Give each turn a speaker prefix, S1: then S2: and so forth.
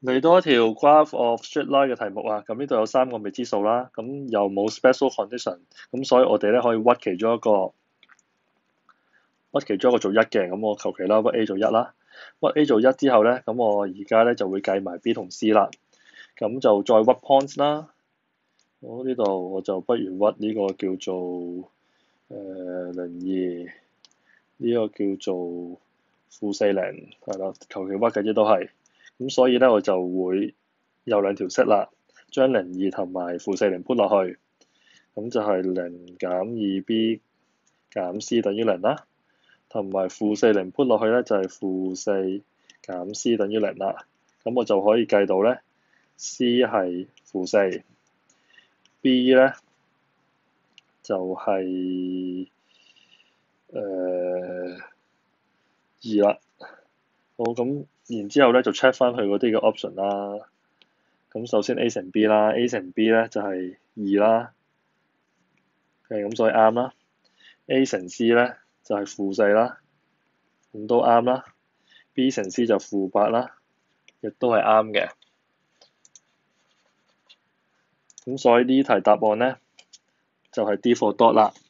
S1: 嚟多一條 graph of straight line 嘅題目啊，咁呢度有3個未知數啦，咁又冇 special condition，咁所以我哋咧可以屈其中一個做1嘅，咁我求其啦，屈 A 做1啦，屈 A 做1之後咧，咁我而家咧就會計埋 B 同 C 啦，咁就再屈 points 啦，我呢度我就不如屈呢個叫做02，呢個叫做-40，係啦，求其屈嘅啫都係。咁所以咧，我就會有2條式啦，將02同埋-40 put 落去，咁就係0減 2b 減 c 等於0啦，同埋-40 put 落去咧就係-4減 c 等於0啦。咁我就可以計到咧 c 係-4，b 咧就係2啦。好，咁然之後咧就 check 翻佢嗰啲嘅 option 啦。咁首先 A 乘 B 啦，A 乘 B 咧就係2啦。咁所以啱啦。A 乘 C 咧就係-4啦，咁都啱啦。B 乘 C 就-8啦，亦都係啱嘅。咁所以呢題答案咧就係D for dot啦。